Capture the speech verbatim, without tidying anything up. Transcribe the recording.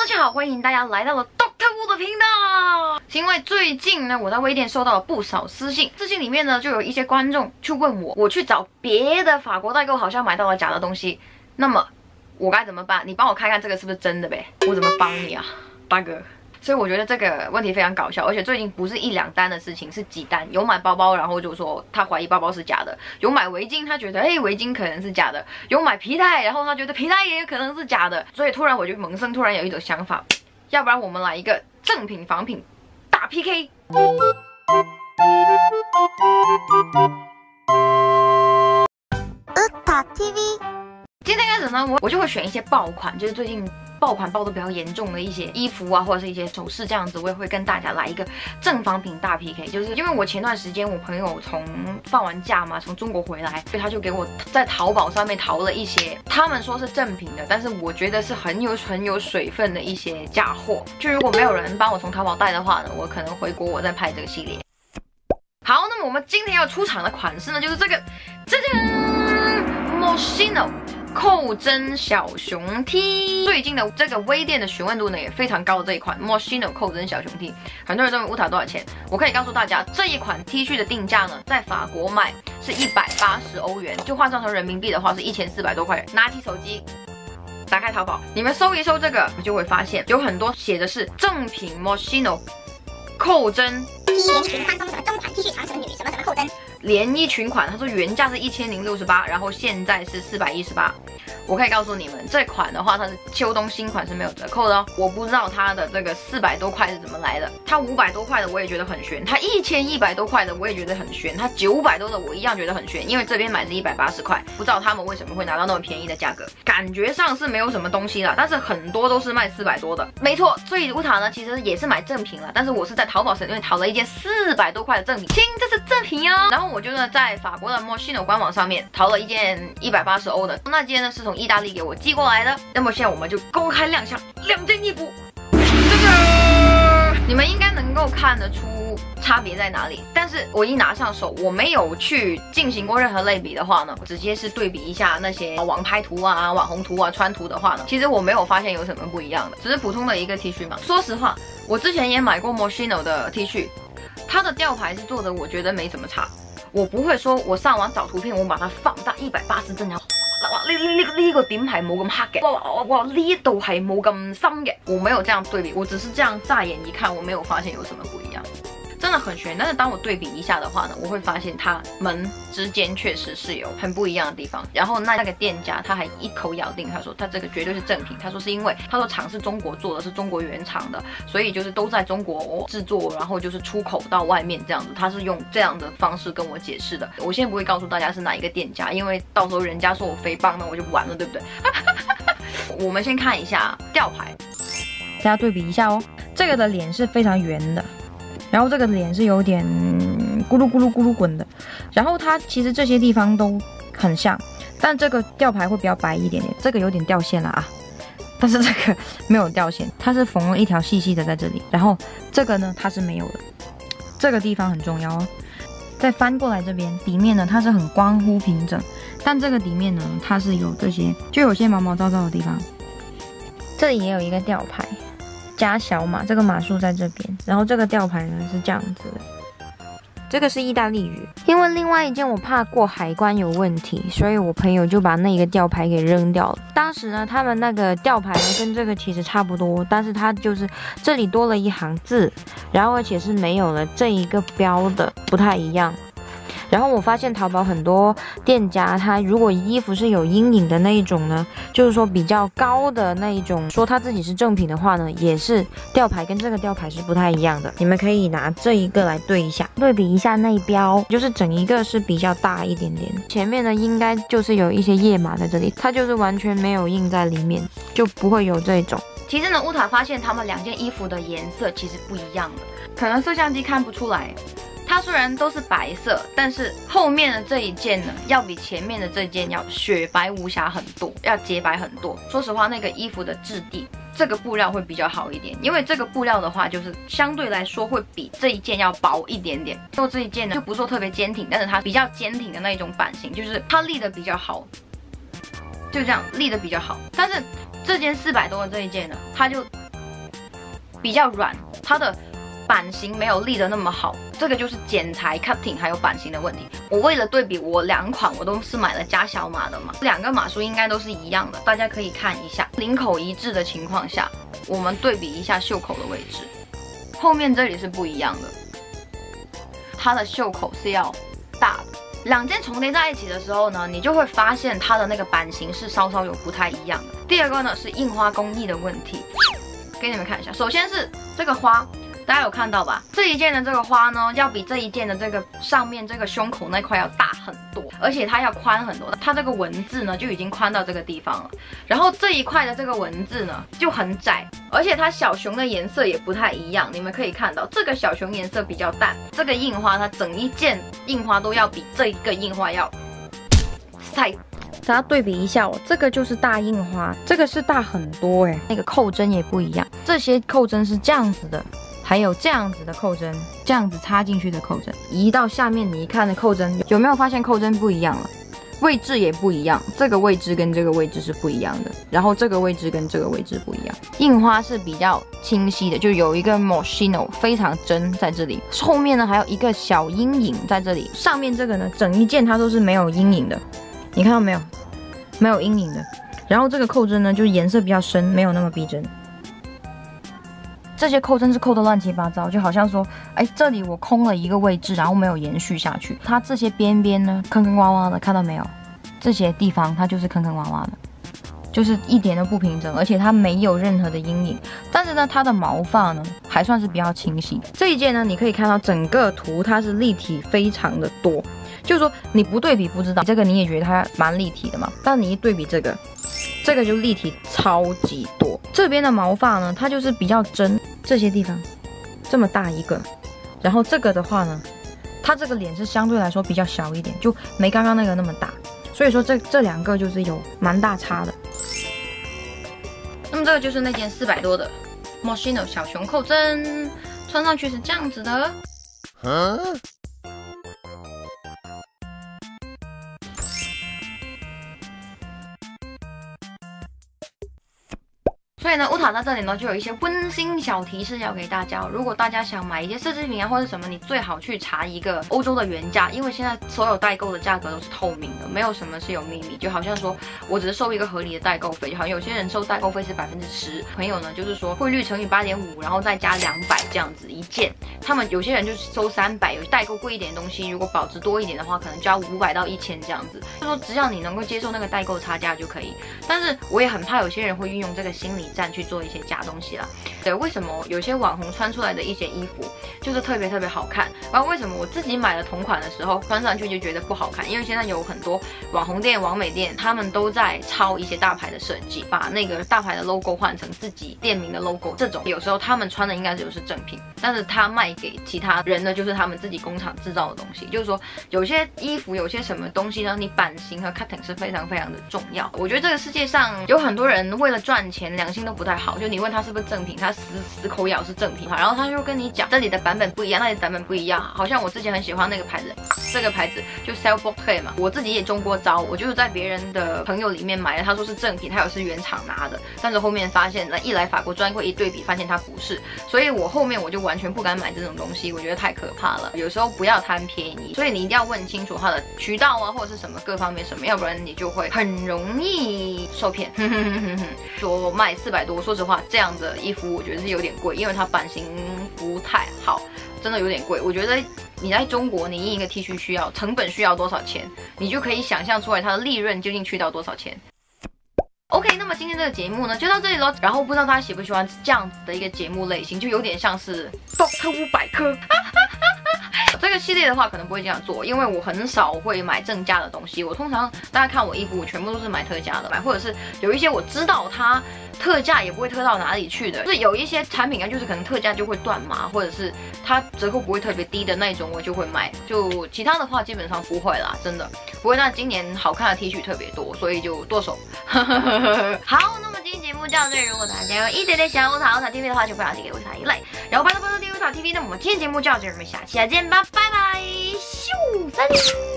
大家好，欢迎大家来到了 Doctor Wu 的频道。是因为最近呢，我在微店收到了不少私信，私信里面呢就有一些观众去问我，我去找别的法国代购好像买到了假的东西，那么我该怎么办？你帮我看看这个是不是真的呗？我怎么帮你啊，大哥？所以我觉得这个问题非常搞笑，而且最近不是一两单的事情，是几单。有买包包，然后就说他怀疑包包是假的；有买围巾，他觉得哎围巾可能是假的；有买皮带，然后他觉得皮带也有可能是假的。所以突然我就萌生突然有一种想法，要不然我们来一个正品仿品大 P K。 Uta T V。 今天开始呢，我我就会选一些爆款，就是最近爆款爆得比较严重的一些衣服啊，或者是一些首饰这样子，我也会跟大家来一个正仿品大 P K。就是因为我前段时间我朋友从放完假嘛，从中国回来，所以他就给我在淘宝上面淘了一些，他们说是正品的，但是我觉得是很有很有水分的一些假货。就如果没有人帮我从淘宝带的话呢，我可能回国我再拍这个系列。好，那么我们今天要出场的款式呢，就是这个，这个 Moschino。扣针小熊 T， 最近的这个微店的询问度呢也非常高的这一款 Moschino 扣针小熊 T， 很多人问乌塔多少钱？我可以告诉大家，这一款 T 恤的定价呢，在法国买是一百八十欧元，就换算成人民币的话是一千四百多块。拿起手机，打开淘宝，你们搜一搜这个，你就会发现有很多写的是正品 Moschino 扣针 T 连衣裙宽松什么中款 T 恤长绳女什么什么扣针。 连衣裙款，他说原价是一千零六十八，然后现在是四百一十八。我可以告诉你们，这款的话它是秋冬新款是没有折扣的哦。我不知道它的这个四百多块是怎么来的，它五百多块的我也觉得很悬，它一千一百多块的我也觉得很悬，它九百多的我一样觉得很悬，因为这边买是一百八十块，不知道他们为什么会拿到那么便宜的价格，感觉上是没有什么东西啦，但是很多都是卖四百多的，没错。所以乌塔呢其实也是买正品啦，但是我是在淘宝上面淘了一件四百多块的正品，亲，这是正品哟。然后我就呢在法国的 Moschino 官网上面淘了一件一百八十欧的，那件呢是从意大利给我寄过来的。那么现在我们就公开亮相两件衣服，这个你们应该能够看得出差别在哪里。但是我一拿上手，我没有去进行过任何类比的话呢，直接是对比一下那些网拍图啊、网红图啊、穿图的话呢，其实我没有发现有什么不一样的，只是普通的一个 T 恤嘛。说实话，我之前也买过 Moschino 的 T 恤，它的吊牌是做的，我觉得没什么差。我不會說我上網找圖片，我把它放大一百八十幀，哇！呢呢呢呢個點係冇咁黑嘅，哇哇哇！呢一度係冇咁深嘅，我沒有這樣對比，我只是這樣乍眼一看，我沒有發現有什麼不一樣。真的很悬，但是当我对比一下的话呢，我会发现它们之间确实是有很不一样的地方。然后那那个店家他还一口咬定，他说他这个绝对是正品。他说是因为他说厂是中国做的，是中国原厂的，所以就是都在中国制作，然后就是出口到外面这样子。他是用这样的方式跟我解释的。我现在不会告诉大家是哪一个店家，因为到时候人家说我诽谤，那我就完了，对不对？我们先看一下吊牌，大家对比一下哦。这个的脸是非常圆的。然后这个脸是有点咕噜咕噜咕噜滚的，然后它其实这些地方都很像，但这个吊牌会比较白一点点，这个有点掉线了啊，但是这个没有掉线，它是缝了一条细细的在这里，然后这个呢它是没有的，这个地方很重要哦。再翻过来这边，底面呢它是很光乎平整，但这个底面呢它是有这些，就有些毛毛躁躁的地方，这里也有一个吊牌。加小码，这个码数在这边，然后这个吊牌呢是这样子的，这个是意大利语。因为另外一件我怕过海关有问题，所以我朋友就把那个吊牌给扔掉了。当时呢，他们那个吊牌呢跟这个其实差不多，但是它就是这里多了一行字，然后而且是没有了这一个标的，不太一样。然后我发现淘宝很多店家，他如果衣服是有阴影的那一种呢，就是说比较高的那一种，说他自己是正品的话呢，也是吊牌跟这个吊牌是不太一样的。你们可以拿这一个来对一下，对比一下内标，就是整一个是比较大一点点，前面呢应该就是有一些页码在这里，它就是完全没有印在里面，就不会有这种。其实呢，乌塔发现他们两件衣服的颜色其实不一样的，可能摄像机看不出来。它虽然都是白色，但是后面的这一件呢，要比前面的这件要雪白无瑕很多，要洁白很多。说实话，那个衣服的质地，这个布料会比较好一点，因为这个布料的话，就是相对来说会比这一件要薄一点点。做这一件呢，就不是说特别坚挺，但是它比较坚挺的那一种版型，就是它立得比较好，就这样立得比较好。但是这件四百多的这一件呢，它就比较软，它的版型没有立得那么好，这个就是剪裁、cutting 还有版型的问题。我为了对比我两款，我都是买了加小码的嘛，两个码数应该都是一样的，大家可以看一下。领口一致的情况下，我们对比一下袖口的位置，后面这里是不一样的，它的袖口是要大的。两件重叠在一起的时候呢，你就会发现它的那个版型是稍稍有不太一样的。第二个呢是印花工艺的问题，给你们看一下。首先是这个花。大家有看到吧？这一件的这个花呢，要比这一件的这个上面这个胸口那块要大很多，而且它要宽很多。它这个文字呢就已经宽到这个地方了，然后这一块的这个文字呢就很窄，而且它小熊的颜色也不太一样。你们可以看到，这个小熊颜色比较淡，这个印花它整一件印花都要比这一个印花要太。大家对比一下哦，这个就是大印花，这个是大很多哎，那个扣针也不一样，这些扣针是这样子的。还有这样子的扣针，这样子插进去的扣针，移到下面你一看的扣针，有没有发现扣针不一样了？位置也不一样，这个位置跟这个位置是不一样的，然后这个位置跟这个位置不一样。印花是比较清晰的，就有一个 Moschino 非常真在这里，后面呢还有一个小阴影在这里，上面这个呢整一件它都是没有阴影的，你看到没有？没有阴影的。然后这个扣针呢就是颜色比较深，没有那么逼真。这些扣针是扣得乱七八糟，就好像说，哎，这里我空了一个位置，然后没有延续下去。它这些边边呢，坑坑洼洼的，看到没有？这些地方它就是坑坑洼洼的，就是一点都不平整，而且它没有任何的阴影。但是呢，它的毛发呢还算是比较清晰。这一件呢，你可以看到整个图它是立体非常的多，就是说你不对比不知道，这个你也觉得它蛮立体的嘛，但你一对比这个。这个就立体超级多，这边的毛发呢，它就是比较真，这些地方这么大一个，然后这个的话呢，它这个脸是相对来说比较小一点，就没刚刚那个那么大，所以说这这两个就是有蛮大差的。那么这个就是那件四百多的 Moschino 小熊扣针，穿上去是这样子的。嗯所以呢，乌塔在这里呢就有一些温馨小提示要给大家。如果大家想买一些奢侈品啊或者什么，你最好去查一个欧洲的原价，因为现在所有代购的价格都是透明的，没有什么是有秘密。就好像说我只是收一个合理的代购费，就好像有些人收代购费是百分之十，朋友呢就是说汇率乘以八点五，然后再加两百这样子一件。他们有些人就是收三百，有代购贵一点的东西，如果保值多一点的话，可能就要五百到一千这样子。就说只要你能够接受那个代购差价就可以。但是我也很怕有些人会运用这个心理战去做一些假东西啦。对，为什么有些网红穿出来的一些衣服就是特别特别好看？然后为什么我自己买了同款的时候穿上去就觉得不好看？因为现在有很多网红店、网美店，他们都在抄一些大牌的设计，把那个大牌的 logo 换成自己店名的 logo。这种有时候他们穿的应该就是正品，但是他卖给其他人的就是他们自己工厂制造的东西。就是说，有些衣服、有些什么东西呢，你版型和 cutting 是非常非常的重要。我觉得这个世界上有很多人为了赚钱，良心都不太好。就你问他是不是正品，他死死口咬是正品，然后他就跟你讲这里的版本不一样，那里的版本不一样。好像我之前很喜欢那个牌子，这个牌子就 Self Portrait 嘛，我自己也中过招，我就是在别人的朋友里面买的，他说是正品，他有是原厂拿的，但是后面发现一来法国专柜一对比，发现它不是，所以我后面我就完全不敢买这种东西，我觉得太可怕了。有时候不要贪便宜，所以你一定要问清楚它的渠道啊，或者是什么各方面什么，要不然你就会很容易受骗。说卖四百多，说实话，这样的衣服我觉得是有点贵，因为它版型不太好，真的有点贵。我觉得你在中国，你印一个 T 恤需要成本需要多少钱，你就可以想象出来它的利润究竟去到多少钱。OK， 那么今天这个节目呢就到这里咯。然后不知道大家喜不喜欢这样子的一个节目类型，就有点像是 Doctor Wu 百科。这个系列的话可能不会这样做，因为我很少会买正价的东西。我通常大家看我衣服，我全部都是买特价的买，或者是有一些我知道它特价也不会特到哪里去的，就是有一些产品啊，就是可能特价就会断码，或者是它折扣不会特别低的那种，我就会买。就其他的话基本上不会啦，真的不会。那今年好看的 T 恤特别多，所以就剁手。好，那么今天节目就到这里。如果大家有一点点想要乌塔乌塔 T V 的话，就不要忘记给乌塔一 like， 然后拜托拜托订阅乌塔 T V。那么我们今天节目就到这里，我们下期再见吧，拜拜，咻，再见。